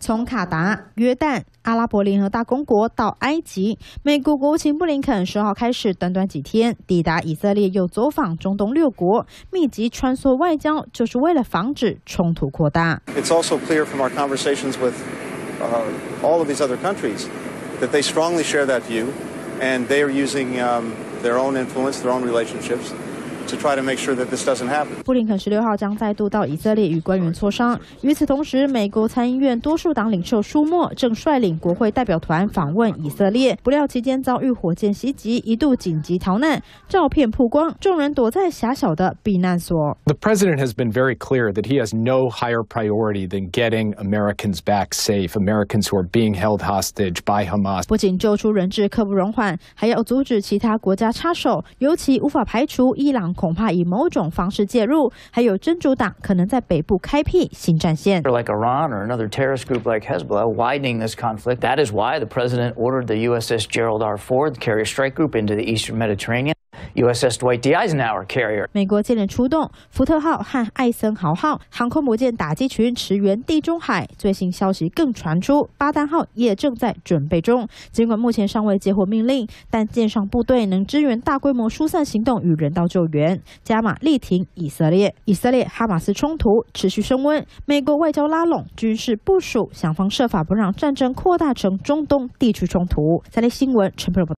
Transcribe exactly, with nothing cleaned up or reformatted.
从卡达、约旦、阿拉伯联合大公国到埃及，美国国务卿布林肯十号开始，短短几天抵达以色列，又走访中东六国，密集穿梭外交，就是为了防止冲突扩大。 It's also clear from our conversations with uh, all of these other countries that they strongly share that view, and they are using um, their own influence, their own relationships. To try to make sure that this doesn't happen. 布林肯十六号将再度到以色列与官员磋商。与此同时，美国参议院多数党领袖舒默正率领国会代表团访问以色列，不料期间遭遇火箭袭击，一度紧急逃难。照片曝光，众人躲在狭小的避难所。 The president has been very clear that he has no higher priority than getting Americans back safe, Americans who are being held hostage by Hamas. 不仅救出人质刻不容缓，还要阻止其他国家插手，尤其无法排除伊朗恐怕以某种方式介入，还有真主党可能在北部开辟新战线。 Like Iran or another terrorist group like Hezbollah widening this conflict. That is why the president ordered the U S S Gerald R. Ford carrier strike group into the eastern Mediterranean. U S S Dwight D. Eisenhower carrier. 美国接连出动福特号和艾森豪号航空母舰打击群驰援地中海。最新消息更传出，巴丹号也正在准备中。尽管目前尚未接获命令，但舰上部队能支援大规模疏散行动与人道救援，加码力挺以色列。以色列哈马斯冲突持续升温，美国外交拉拢，军事部署，想方设法不让战争扩大成中东地区冲突。三立新闻陈佩荣报道。